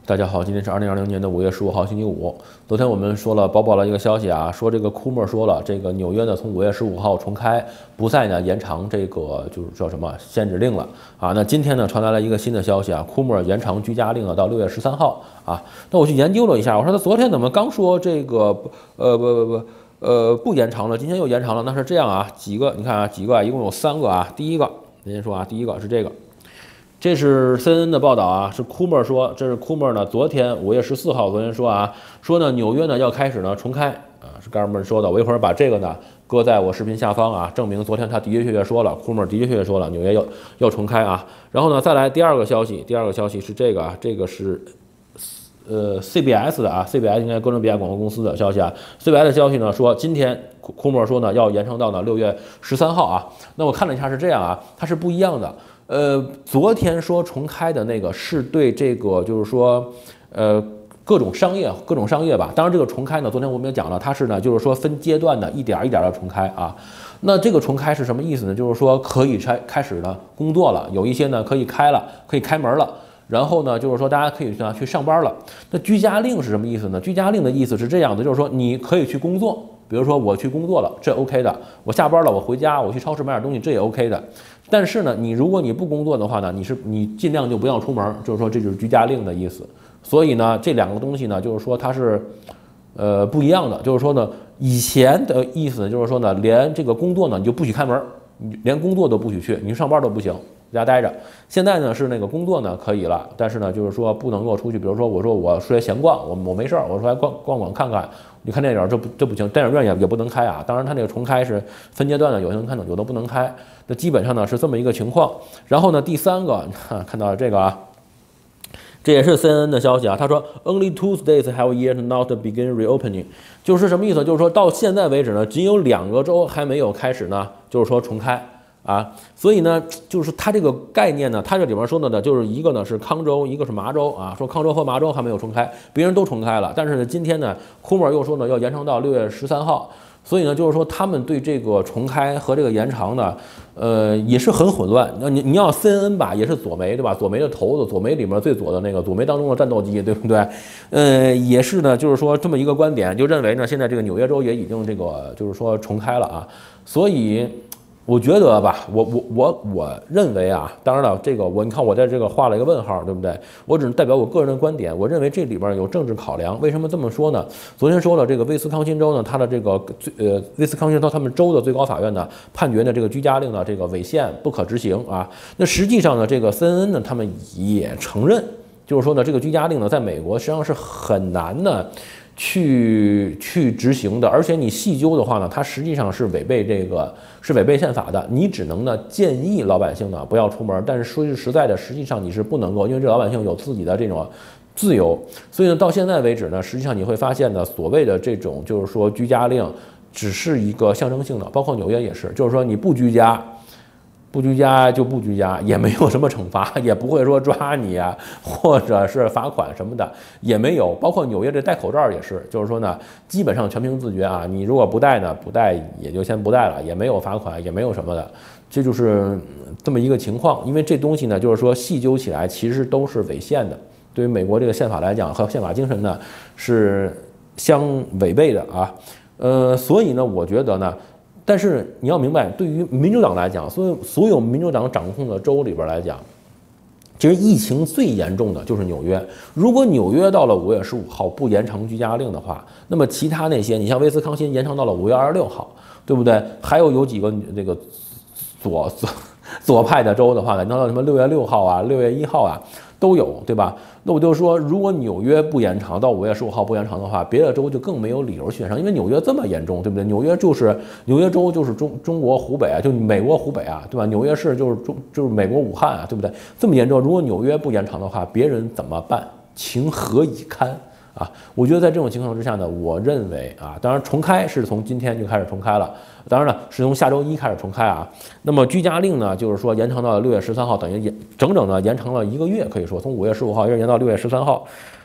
大家好，今天是2020年5月15号，星期五。昨天我们说了，报了一个消息啊，说这个库莫说了，这个纽约呢从5月15号重开，不再呢延长这个就是叫什么限制令了啊。那今天呢传来了一个新的消息啊，库莫延长居家令呢到6月13号啊。那我去研究了一下，我说他昨天怎么刚说这个不延长了，今天又延长了？那是这样啊，几个你看啊，几个啊，一共有3个啊。第一个，人家说啊，第一个是这个。这是 CNN 的报道啊，是库莫说，这是库莫呢，昨天5月14号，昨天说啊，说呢纽约呢要开始呢重开啊，是哥们儿说的，我一会儿把这个呢搁在我视频下方啊，证明昨天他的确确说了，库莫的确说了，纽约要重开啊。然后呢，再来第二个消息，第二个消息是这个啊，这个是CBS 的啊 ，CBS 应该哥伦比亚广播公司的消息啊 ，CBS 的消息呢说，今天库莫说呢要延长到呢6月13号啊。那我看了一下是这样啊，它是不一样的。昨天说重开的那个是对这个，就是说，各种商业吧。当然，这个重开呢，昨天我们也讲了，它是呢，就是说分阶段的，一点一点的重开啊。那这个重开是什么意思呢？就是说可以开始呢工作了，有一些呢可以开了，可以开门了。然后呢，就是说大家可以去上班了。那居家令是什么意思呢？居家令的意思是这样的，就是说你可以去工作。比如说我去工作了，这 OK 的；我下班了，我回家，我去超市买点东西，这也 OK 的。但是呢，如果你不工作的话呢，你尽量就不要出门，就是说这就是居家令的意思。所以呢，这2个东西呢，就是说它是不一样的。就是说呢，以前的意思就是说呢，连这个工作呢你就不许开门，你连工作都不许去，你上班都不行。在家待着，现在呢是那个工作呢可以了，但是呢就是说不能够出去。比如说我说我出来闲逛，我没事儿，我说来逛看看，你看电影这不行，电影院也不能开啊。当然它这个重开是分阶段的，有的能看懂，有的不能开。那基本上呢是这么一个情况。然后呢第3个，看到这个啊，这也是 CNN 的消息啊，他说 Only 2 states have yet not begin reopening， 就是什么意思？就是说到现在为止呢，仅有2个州还没有开始呢，就是说重开。啊，所以呢，就是它这个概念呢，它这里边说的呢，就是一个呢是康州，一个是麻州啊。说康州和麻州还没有重开，别人都重开了，但是呢，今天呢，库莫又说呢要延长到6月13号，所以呢，就是说他们对这个重开和这个延长呢，也是很混乱。那你要 CNN 吧，也是左媒对吧？左媒的头子，左媒里面最左的那个，左媒当中的战斗机，对不对？也是呢，就是说这么一个观点，就认为呢，现在这个纽约州也已经这个就是说重开了啊，所以。我觉得吧，我认为啊，当然了，这个你看我在这个画了一个问号，对不对？我只能代表我个人的观点。我认为这里边有政治考量。为什么这么说呢？昨天说了，这个威斯康星州呢，它的这个威斯康星州他们州的最高法院呢判决呢这个居家令呢这个违宪不可执行啊。那实际上呢，这个 CNN 呢他们也承认，就是说呢这个居家令呢在美国实际上是很难的。去执行的，而且你细究的话呢，它实际上是违背宪法的。你只能呢建议老百姓呢不要出门，但是说句实在的，实际上你是不能够，因为这老百姓有自己的这种自由。所以呢，到现在为止呢，实际上你会发现呢，所谓的这种就是说居家令，只是一个象征性的，包括纽约也是，就是说你不居家就不居家，也没有什么惩罚，也不会说抓你啊，或者是罚款什么的也没有。包括纽约这戴口罩也是，就是说呢，基本上全凭自觉啊。你如果不戴呢，不戴也就先不戴了，也没有罚款，也没有什么的，这就是这么一个情况。因为这东西呢，就是说细究起来其实都是违宪的，对于美国这个宪法来讲和宪法精神呢是相违背的啊。所以呢，我觉得呢。但是你要明白，对于民主党来讲，所有民主党掌控的州里边来讲，其实疫情最严重的就是纽约。如果纽约到了5月15号不延长居家令的话，那么其他那些，你像威斯康辛延长到了5月26号，对不对？还有几个这个左派的州的话呢，到什么6月6号啊、6月1号啊都有，对吧？那我就说，如果纽约不延长到5月15号不延长的话，别的州就更没有理由去延长，因为纽约这么严重，对不对？纽约州就是中国湖北啊，就美国湖北啊，对吧？纽约市就是美国武汉啊，对不对？这么严重，如果纽约不延长的话，别人怎么办？情何以堪？啊，我觉得在这种情况之下呢，我认为啊，当然重开是从今天就开始重开了，当然了是从下周1开始重开啊。那么居家令呢，就是说延长到6月13号，等于整整呢延长了1个月，可以说从5月15号一直延到6月13号。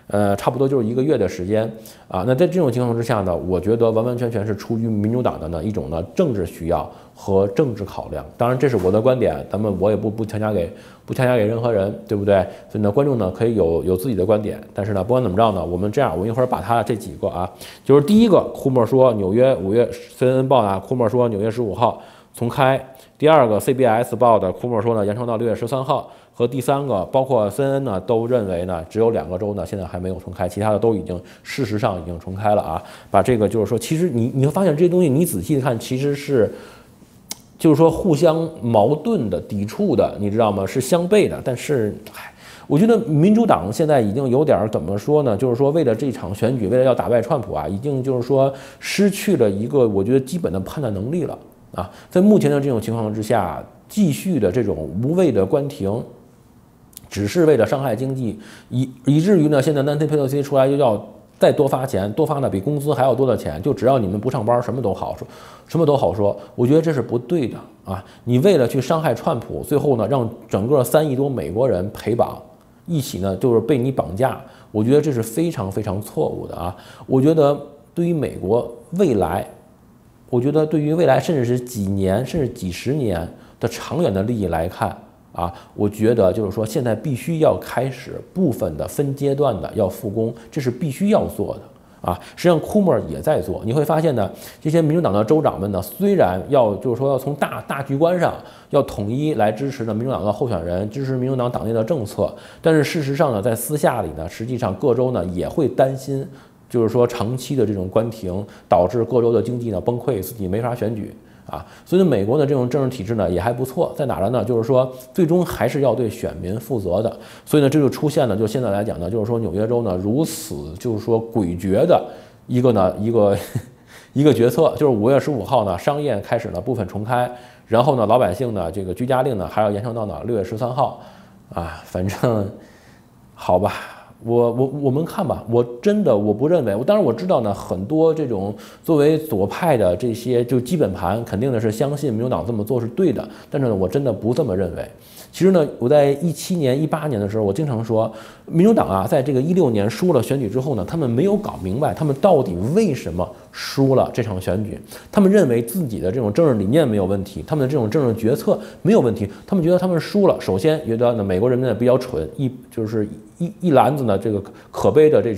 差不多就是1个月的时间啊。那在这种情况之下呢，我觉得完完全全是出于民主党的一种政治需要和政治考量。当然，这是我的观点，我也不强加给任何人，对不对？所以呢，观众呢可以有自己的观点，但是呢，不管怎么着呢，我们这样，我一会儿把他这几个啊，就是第一个，库莫说纽约5月 CNN 报呢，库莫说纽约15号重开。第二个 CBS 报的库莫说呢，延长到6月13号。和第三个，包括 CNN 呢，都认为呢，只有2个州呢，现在还没有重开，其他的都事实上已经重开了啊。把这个就是说，其实你会发现这些东西，你仔细看，其实是就是说互相矛盾的、抵触的，你知道吗？是相悖的。但是，我觉得民主党现在已经有点怎么说呢？就是说，为了这场选举，为了要打败川普啊，已经就是说失去了一个我觉得基本的判断能力了啊。在目前的这种情况之下，继续的这种无谓的关停。只是为了伤害经济，以至于呢，现在 Nancy Pelosi 出来又要再多发钱，多发呢比工资还要多的钱，就只要你们不上班，什么都好说。我觉得这是不对的啊！你为了去伤害川普，最后呢让整个3亿多美国人陪绑，一起呢就是被你绑架，我觉得这是非常非常错误的啊！我觉得对于美国未来，甚至是几年甚至几十年的长远的利益来看。啊，我觉得就是说，现在必须要开始部分的分阶段的要复工，这是必须要做的啊。实际上，库莫尔也在做。你会发现呢，这些民主党的州长们呢，虽然就是说要从大局观上要统一来支持呢民主党的候选人，支持民主党党内的政策，但是事实上呢，在私下里呢，实际上各州呢也会担心，就是说长期的这种关停导致各州的经济呢崩溃，自己没法选举。啊，所以美国的这种政治体制呢也还不错，在哪儿呢？就是说最终还是要对选民负责的。所以呢，这就出现了，就现在来讲呢，就是说纽约州呢如此就是说诡谲的一个决策，就是5月15号呢，商业开始呢部分重开，然后呢老百姓呢这个居家令呢还要延长到6月13号，啊，反正好吧。我们看吧，我不认为，当然我知道呢，很多这种作为左派的这些就基本盘，肯定的是相信民主党这么做是对的，但是呢，我真的不这么认为。其实呢，我在17年、18年的时候，我经常说，民主党啊，在这个16年输了选举之后呢，他们没有搞明白他们到底为什么输了这场选举。他们认为自己的这种政治理念没有问题，他们的这种政治决策没有问题，他们觉得他们输了。首先觉得呢，美国人民呢比较蠢，一篮子呢这个可悲的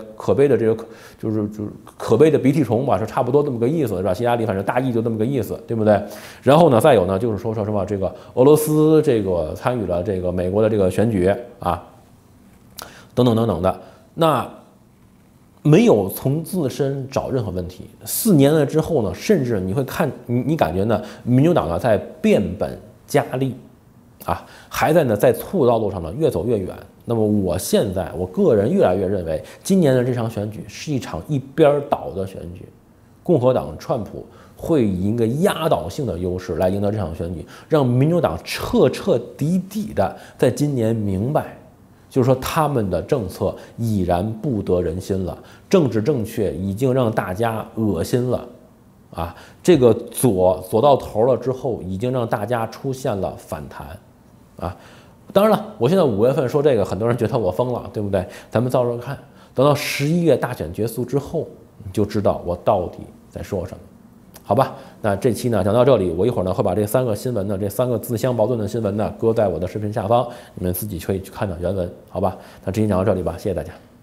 鼻涕虫吧，是差不多这么个意思，是吧？希拉里反正大意就这么个意思，对不对？然后呢，再有呢就是说什么这个俄罗斯这个参与了这个美国的这个选举啊，等等的，那没有从自身找任何问题。4年了之后呢，甚至你会看你感觉呢，民主党呢在变本加厉啊，还在呢在错误道路上呢越走越远。那么我个人越来越认为，今年的这场选举是一场一边倒的选举，共和党川普会以一个压倒性的优势来赢得这场选举，让民主党彻底的在今年明白，就是说他们的政策已然不得人心了，政治正确已经让大家恶心了，啊，这个左到头了之后，已经让大家出现了反弹，啊。当然了，我现在5月份说这个，很多人觉得我疯了，对不对？咱们照着看，等到11月大选结束之后，你就知道我到底在说什么，好吧？那这期呢讲到这里，我一会儿呢会把这3个新闻呢，这3个自相矛盾的新闻呢，搁在我的视频下方，你们自己可以去看看原文，好吧？那这期讲到这里吧，谢谢大家。